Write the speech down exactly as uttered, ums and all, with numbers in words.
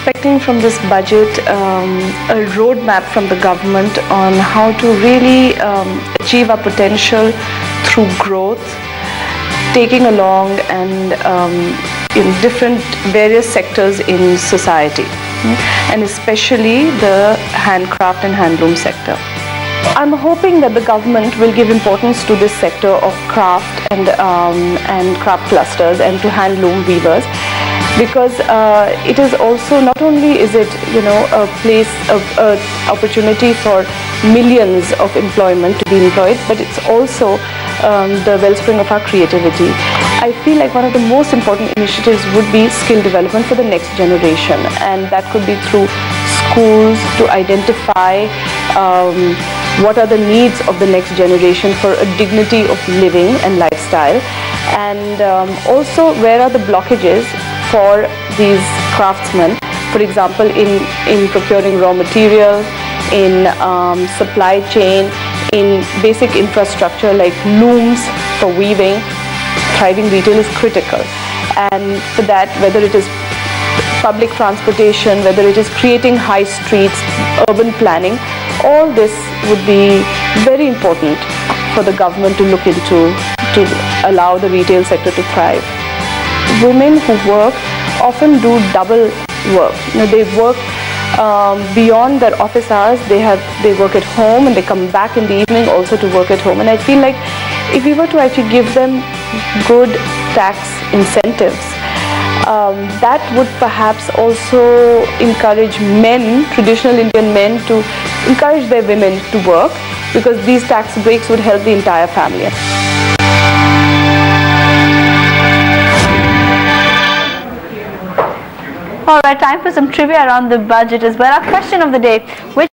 expecting from this budget um, a roadmap from the government on how to really um, achieve our potential through growth, taking along and um, in different various sectors in society, and especially the handcraft and handloom sector. I'm hoping that the government will give importance to this sector of craft and um, and craft clusters and to handloom weavers, because uh, it is also not only is it you know a place of uh, opportunity for millions of employment to be employed, but it's also um, the wellspring of our creativity. I feel like one of the most important initiatives would be skill development for the next generation, and that could be through schools to identify um, what are the needs of the next generation for a dignity of living and lifestyle, and um, also where are the blockages for these craftsmen, for example in, in procuring raw material, in um, supply chain, in basic infrastructure like looms for weaving. Thriving retail is critical, and for that, whether it is public transportation, whether it is creating high streets, urban planning, all this would be very important for the government to look into to allow the retail sector to thrive. Women who work often do double work. You know, they work um, beyond their office hours. They have they work at home and they come back in the evening also to work at home. And I feel like if we were to actually give them good tax incentives, um, that would perhaps also encourage men, traditional Indian men, to encourage their women to work, because these tax breaks would help the entire family. All right, time for some trivia around the budget as well. Our question of the day: which